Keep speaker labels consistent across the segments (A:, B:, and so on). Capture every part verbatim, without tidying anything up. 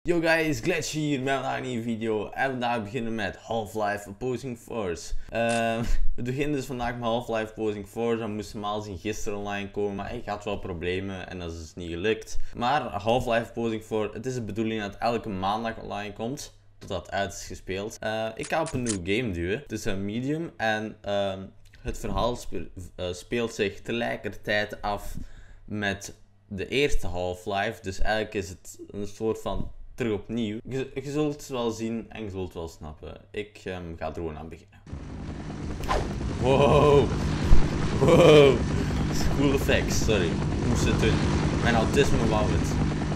A: Yo guys, Glitch hier met vandaag een nieuwe video en vandaag beginnen we met Half-Life Opposing Force. Uh, we beginnen dus vandaag met Half-Life Opposing Force. Dat moest normaal zien gisteren online komen, maar ik had wel problemen en dat is dus niet gelukt. Maar Half-Life Opposing Force, het is de bedoeling dat elke maandag online komt, totdat het uit is gespeeld. Uh, ik ga op een nieuw game duwen, het is een medium en uh, het verhaal spe uh, speelt zich tegelijkertijd af met de eerste Half-Life. Dus eigenlijk is het een soort van terug opnieuw. Je, je zult het wel zien en je zult het wel snappen. Ik um, ga er gewoon aan beginnen. Wow. Wow. Cool effects, sorry. Ik moest het doen. Mijn autisme wou het.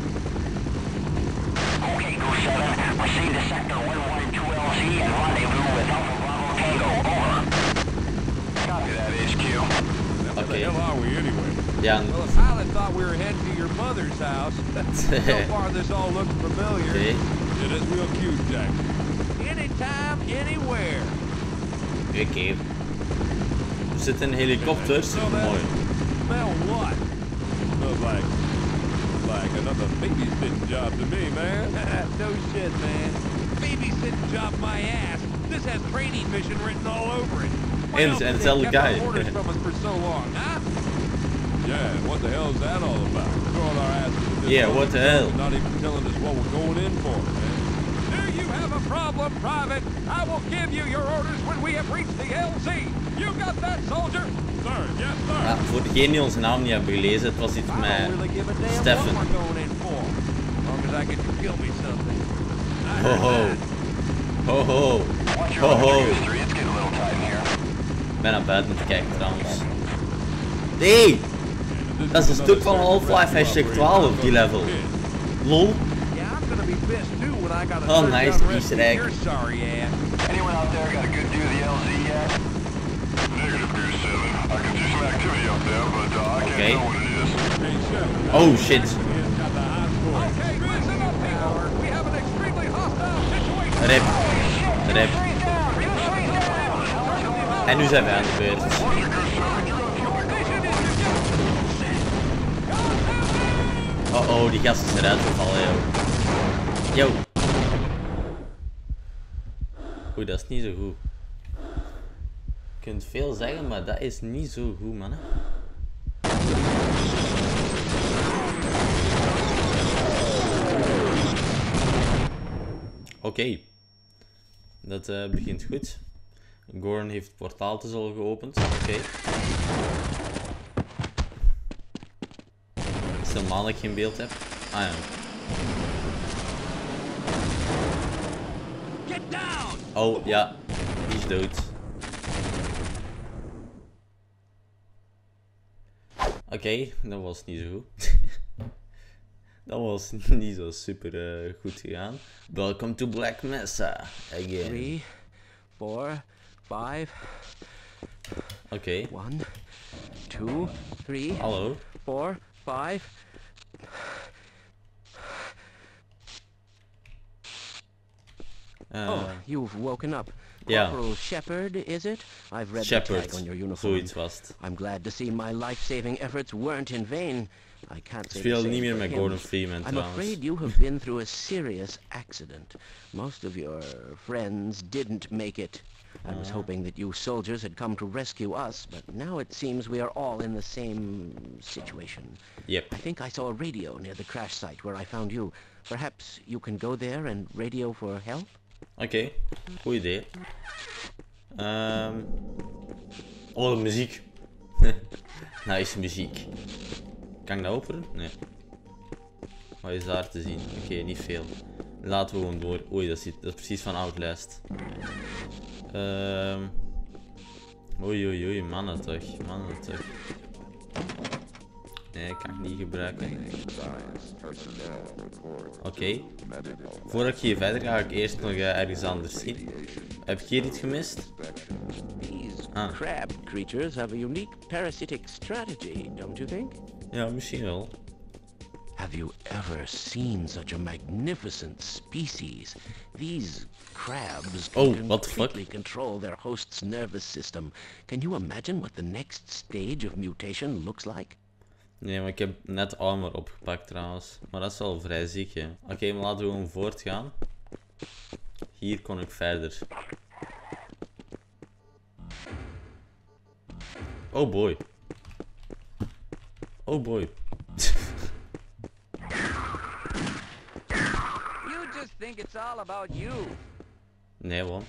B: Okay, Go seven. Proceed to sector one one two L Z and rendezvous with Alpha Bravo Tango. Over. Copy that, H Q.
A: Oké.
C: Where the hell are we anyway?
A: Ja.
C: Well, the pilot thought we were heading to your mother's house. So far, this all looks familiar.
A: Okay.
C: It is real cute, Jack. Anytime, anywhere.
A: Oké. Okay. We zitten in een helikopter, super mooi.
C: Smell what? Smells like, like another babysitting job to me, man. No shit, man. Babysitting job my ass. This has training mission written all over it. Why
A: And,
C: else
A: and
C: have
A: tell
C: they
A: the
C: kept
A: guy.
C: our orders from us for so long, huh? Yeah, what the hell is that all about? Throwing our asses in this
A: Yeah, what the hell?
C: and not even telling us what we're going in for, man. Do you have a problem, Private? I will give you your orders when we have reached the L Z. You got that, soldier? Sir, yes, sir.
A: Ja, voor degenen die onze naam niet hebben gelezen, het was iets
C: I
A: met
C: don't really give a damn
A: Stefan.
C: what we're going in for. As long as I get to kill me something. I
A: Ho
C: heard
A: ho.
C: that.
A: Ho ho.
B: Watch
A: Ho
B: your
A: ho.
B: Goose three. It's getting a little tight in here.
A: Ik ben naar buiten te kijken trouwens. Nee! Dat is een stuk van Half-Life hashtag twaalf, die level. Lol.
C: Yeah, I'm gonna be pissed too when I got a
A: Oh,
C: third
A: nice,
C: gun
A: Easter
C: rescue
A: egg.
C: your sorry ass.
B: Anyone out there got a good view of the L Z yet? Negative, Goose seven. I can see some activity up there, but uh, I can't
A: Okay.
B: tell what it is.
C: Hey, Chef.
A: Oh shit.
C: Okay, listen up, people. We have an extremely hostile situation.
A: Rip. Rip.
B: Freeze down! Get freeze down!
A: En nu zijn we aan de beurt. Oh oh, die gast is eruit gevallen, yo. Yo. Oei, dat is niet zo goed. Je kunt veel zeggen, maar dat is niet zo goed, man. Oké. Okay. Dat uh, begint goed. Gorn heeft het portaal dus al geopend. Oké. Okay. Het is helemaal dat ik geen beeld heb. Ah ja. Oh ja, die is dood. Oké, okay, dat was niet zo goed. Dat was niet zo super uh, goed gegaan. Welcome to Black Mesa again.
D: Three, four, five.
A: Oké. Okay.
D: One, two, three.
A: Hallo.
D: Four, five.
A: Uh,
D: oh, you've woken up.
A: Yeah.
D: Corporal Shepard, is it? I've read
A: Shepard.
D: the tag on your uniform.
A: Zoiets was het.
D: I'm glad to see my life-saving efforts weren't in vain. I can't say
A: Speel
D: the same
A: niet meer
D: for
A: met
D: him.
A: Gordon Freeman
D: I'm
A: trouwens.
D: afraid you have been through a serious accident. Most of your friends didn't make it. I was
A: Uh.
D: hoping that you soldiers had come to rescue us, but now it seems we are all in the same situation.
A: Yep.
D: I think I saw a radio near the crash site where I found you. Perhaps you can go there and radio for help?
A: Oké, okay. Goed idee. Um... Oh, de muziek. Nice muziek. Kan ik dat openen? Nee. Wat is daar te zien? Oké, okay, niet veel. Laten we gewoon door. Oei, dat is, dat is precies van Outlast. Um... Oei, oei, oei, mannen toch, mannen toch. Nee, kan ik niet gebruiken. Oké. Okay. Voordat ik hier verder ga, ga ik eerst nog uh, ergens anders zien. Heb ik hier iets gemist?
D: These
A: Ah.
D: crab creatures have a unique parasitic strategy, don't you think?
A: Ja, misschien wel.
D: Have you ever seen such a magnificent species? These crabs
A: Oh,
D: can
A: what the fuck?
D: completely control their host's nervous system. Can you imagine what the next stage of mutation looks like?
A: Nee, maar ik heb net armor opgepakt trouwens. Maar dat is wel vrij ziek, hè. Oké, okay, maar laten we gewoon voortgaan. Hier kon ik verder. Oh boy. Oh boy.
E: You just think it's all about you.
A: Nee, man.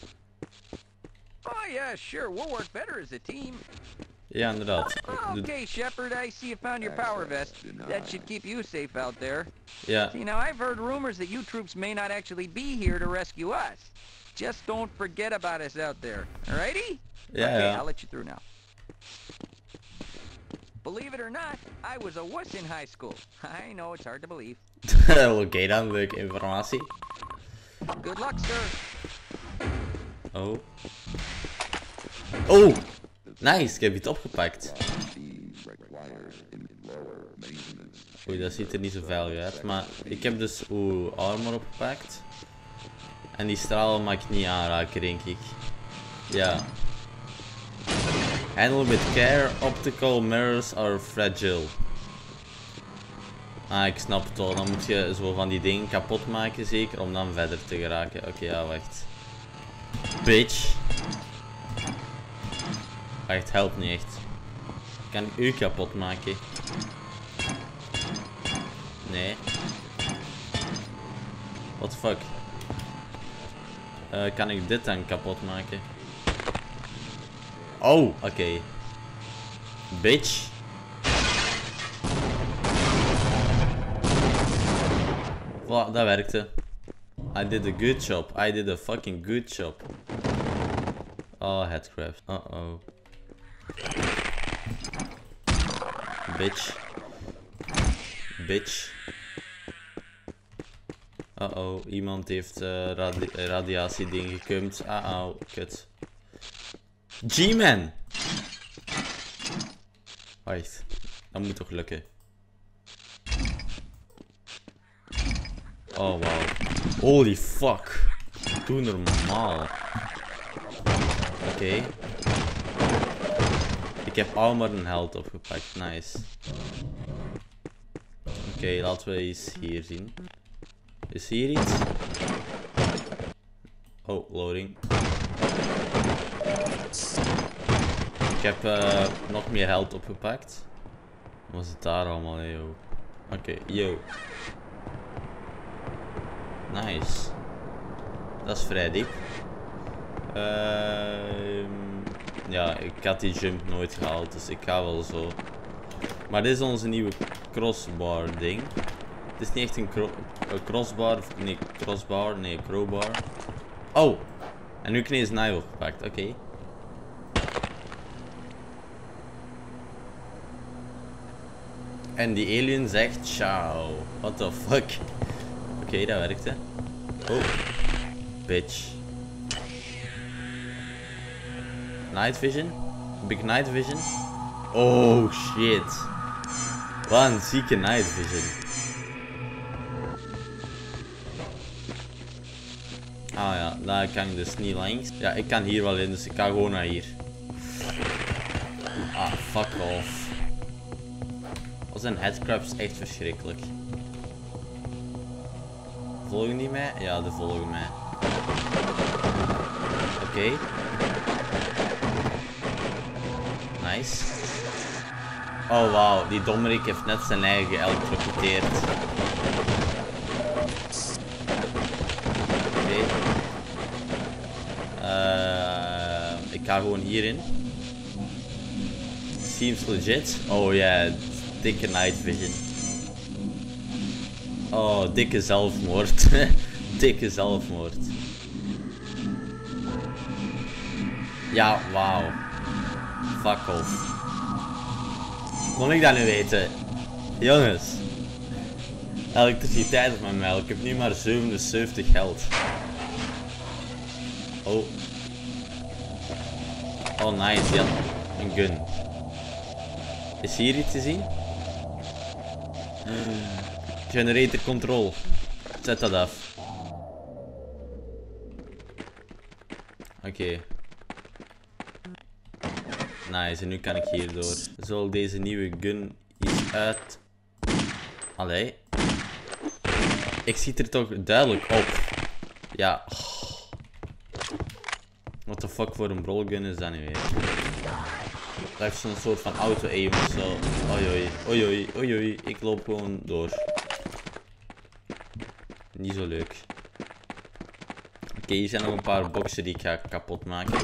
E: Oh yeah, sure, we'll work better as a team.
A: Ja, inderdaad.
E: Okay, Shepard, I see you found your power vest. That should keep you safe out there.
A: Ja.
E: See, now I've heard rumors that you troops may not actually be here to rescue us. Just don't forget about us out there. Alrighty?
A: Ja,
E: okay,
A: ja.
E: I'll let you through now. Believe it or not, I was a wuss in high school. I know it's hard to believe.
A: Oké okay, dan, leuke informatie.
E: Good luck, sir.
A: Oh. Oh! Nice, ik heb iets opgepakt. Oei, dat ziet er niet zo veilig uit. Maar ik heb dus oeh, armor opgepakt. En die stralen mag ik niet aanraken, denk ik. Ja. Handle with care, optical mirrors are fragile. Ah, ik snap het wel. Dan moet je zo van die dingen kapot maken, zeker, om dan verder te geraken. Oké, okay, ja, wacht. Bitch. Wacht, helpt niet echt. Kan ik u kapot maken? Nee. What the fuck? Uh, kan ik dit dan kapot maken? Oh, oké. Okay. Bitch. Voilà, dat werkte. I did a good job. I did a fucking good job. Oh, headcraft. Uh-oh. Bitch. Bitch. Uh-oh, iemand heeft uh, radi radiatie ding gekumpt. Uh-oh, kut. G-Man! Wacht, dat moet toch lukken. Oh, wow. Holy fuck. Doe normaal. Oké. Okay. Ik heb armor en health opgepakt. Nice. Oké, okay, laten we eens hier zien. Is hier iets? Oh, loading. Ik heb uh, nog meer health opgepakt. Wat was het daar allemaal, yo? Oké, okay, yo. Nice. Dat is vrij diep. Uh, ja, ik had die jump nooit gehaald, dus ik ga wel zo. Maar dit is onze nieuwe crossbar ding. Het is niet echt een, cro een crossbar, of nee, crossbar, nee, crowbar. Oh! En nu heb ik ineens een knife opgepakt, oké. Okay. En die alien zegt ciao. What the fuck? Oké, okay, dat werkte. Oh. Bitch. Night vision? Big night vision? Oh shit. Wat een zieke night vision. Ah ja, daar kan ik dus niet langs. Ja, ik kan hier wel in, dus ik ga gewoon naar hier. Ah, fuck off. Wat zijn headcrabs echt verschrikkelijk. Volgen die mij? Ja, die volgen mij. Oké. Okay. Nice. Oh wauw, die dommerik heeft net zijn eigen geëlektrocuteerd. Oké. Okay. Uh, ik ga gewoon hierin. Seems legit. Oh ja, yeah, dikke night vision. Oh, dikke zelfmoord. Dikke zelfmoord. Ja, wauw. Fuck off. Kon ik dat nu weten? Jongens. Elektriciteit op mijn mijl. Ik heb nu maar zevenenzeventig geld. Oh. Oh nice, ja. Een gun. Is hier iets te zien? Generator control. Zet dat af. Oké. Okay. Nice, en nu kan ik hierdoor. Zal deze nieuwe gun iets uit. Allee. Ik zie er toch duidelijk op. Ja. What the fuck voor een brolgun is dat nu weer? Dat heeft zo'n soort van auto-aim of zo. Oei oei, oei oei, oei oei. Ik loop gewoon door. Niet zo leuk. Oké, okay, hier zijn nog een paar boxen die ik ga kapot maken.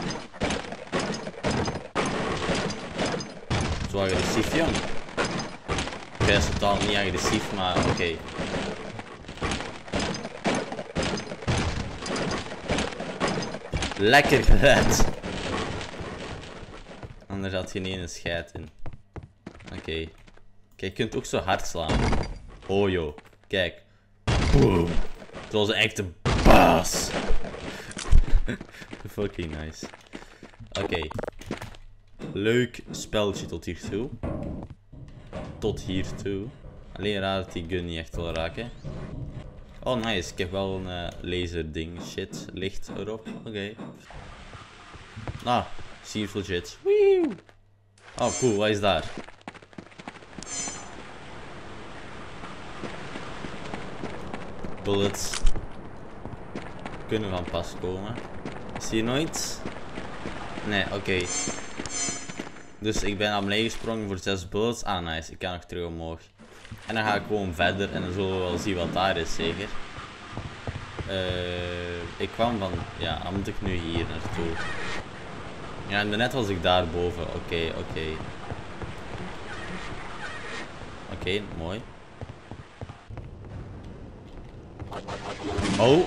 A: Zo agressief, jong. Hij is totaal niet agressief, maar oké. Okay. Lekker geluid. Anders had je niet een scheid in. Oké. Okay. Kijk, je kunt ook zo hard slaan. Oh joh. Kijk. Boom. Zoals een echte baas. Fucking nice. Oké. Okay. Leuk spelletje tot hiertoe. Tot hiertoe. Alleen raar dat die gun niet echt wil raken. Oh nice, ik heb wel een uh, laser ding. Shit, licht erop. Oké. Okay. Ah, seems legit. Wee. Oh cool, wat is daar? Bullets. Kunnen van pas komen. Zie je nooit? Nee, oké. Okay. Dus ik ben naar beneden gesprongen voor zes bullets. Ah nice, ik kan nog terug omhoog. En dan ga ik gewoon verder en dan zullen we wel zien wat daar is, zeker. Uh, ik kwam van... Ja, dan moet ik nu hier naartoe. Ja, en net was ik daarboven. Oké, okay, oké. Okay. Oké, okay, mooi. Oh.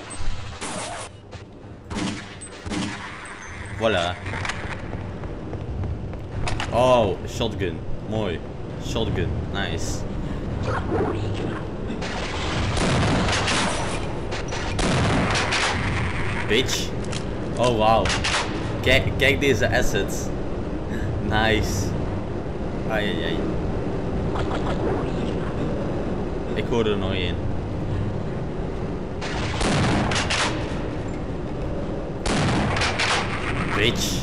A: Voilà. Oh, shotgun. Mooi. Shotgun. Nice. Bitch. Oh, wauw. Kijk, kijk deze assets. Nice. Ai, ai, ai. Ik hoor er nog één. Bitch.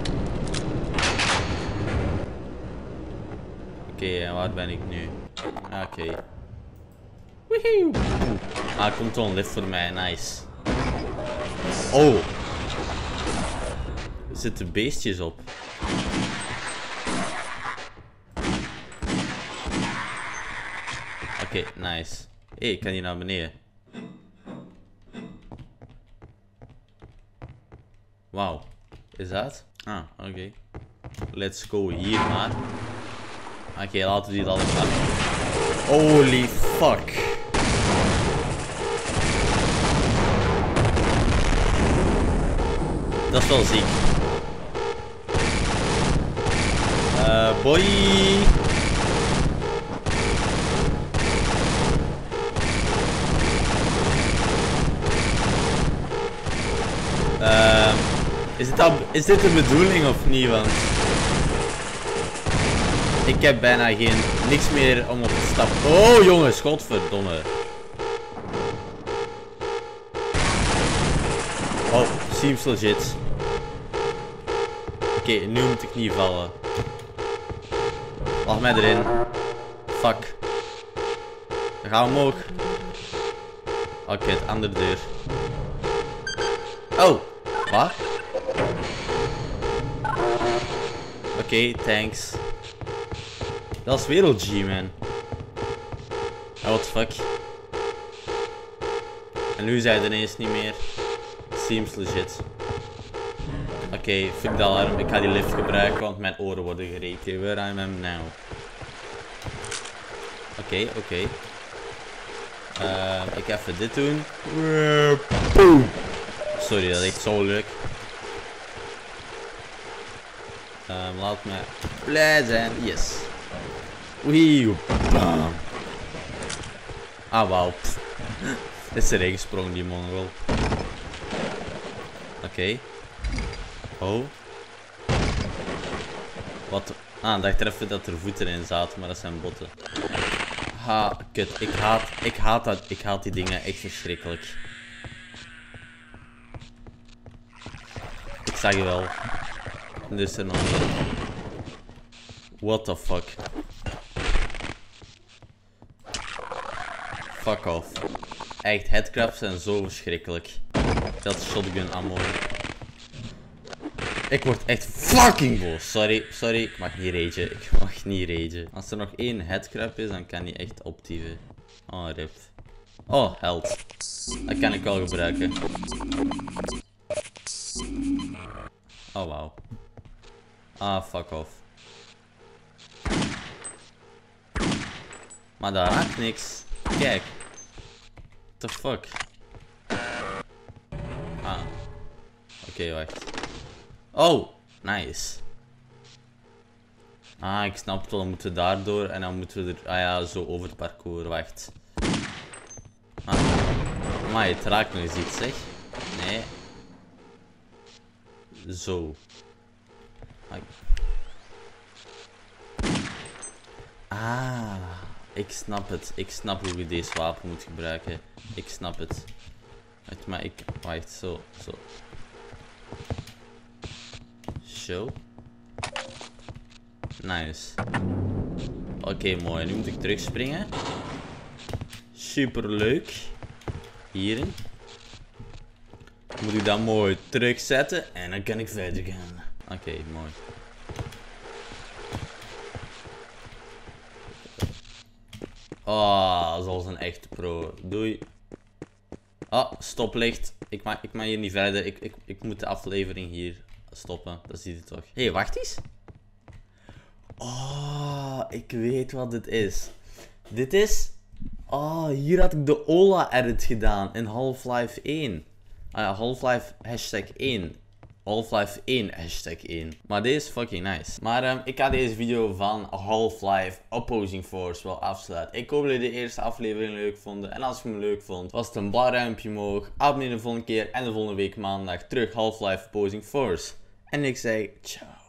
A: Oké, okay, en waar ben ik nu? Oké. Okay. Woehoe. Ah, er komt wel een lift voor mij. Nice. Oh. Er zitten beestjes op. Oké, okay, nice. Hé, hey, ik kan hier naar beneden. Wauw. Is dat? Ah, oké. Okay. Let's go hier maar. Oké, okay, laten we die dan even maken. Holy fuck. Dat is wel ziek. Uh, boy. Uh, is, dit al, is dit de bedoeling of niet? Want ik heb bijna geen niks meer om op te stappen. Oh jongens, godverdomme. Oh, seems legit. Oké, okay, nu moet ik niet vallen. Laat mij erin. Fuck. Dan gaan we omhoog. Oké, okay, het andere deur. Oh, wat? Oké, okay, thanks. Dat is wereld G, man. Oh, what the fuck. En nu zei het ineens niet meer. Seems legit. Oké, okay, fuck de alarm. Ik ga die lift gebruiken, want mijn oren worden gereken. Where I am now. Oké, okay, oké. Okay. Uh, ik ga even dit doen. Sorry, dat is echt zo leuk. Um, laat me blij zijn. Yes. Wee. Bam. Ah, wauw. Is erin gesprongen, die mongol. Oké. Okay. Oh. Wat? Ah, ik dacht er even dat er voeten in zaten, maar dat zijn botten. Ha, kut. Ik haat, ik haat dat. Ik haat die dingen echt verschrikkelijk. Ik zag je wel. Er is er nog niet. What the fuck. Fuck off. Echt, headcrabs zijn zo verschrikkelijk. Dat shotgun ammo. Ik word echt fucking boos. Sorry, sorry. Ik mag niet ragen. Ik mag niet ragen. Als er nog één headcrab is, dan kan die echt optieven. Oh, rip. Oh, held. Dat kan ik wel gebruiken. Oh, wauw. Ah, fuck off. Maar daar raakt niks. Kijk. What the fuck? Ah. Oké, okay, wacht. Oh, nice. Ah, ik snap het wel. Dan moeten we daardoor en dan moeten we er... Ah ja, zo over het parcours. Wacht. Ah. Maar het raakt nog eens iets, zeg. Nee. Zo. Ah, ik snap het. Ik snap hoe je deze wapen moet gebruiken. Ik snap het. Wacht, maar ik... Wacht, zo, zo. Show. Nice. Oké, okay, mooi. Nu moet ik terugspringen. Super leuk. Hierin. Moet ik dat mooi terugzetten en dan kan ik verder gaan. Oké, okay, mooi. Oh, zoals een echte pro. Doei. Oh, stoplicht. Ik mag, ik mag hier niet verder. Ik, ik, ik moet de aflevering hier stoppen. Dat ziet het toch. Hé, hey, wacht eens. Oh, ik weet wat dit is. Dit is... Oh, hier had ik de Ola edit gedaan in Half-Life één. Ah ja, Half-Life hashtag één. Half-Life één hashtag één. Maar deze is fucking nice. Maar um, ik ga deze video van Half-Life Opposing Force wel afsluiten. Ik hoop dat jullie de eerste aflevering leuk vonden. En als je hem leuk vond, was het een blauw ruimpje omhoog. Abonneer de volgende keer en de volgende week maandag terug Half-Life Opposing Force. En ik zeg ciao.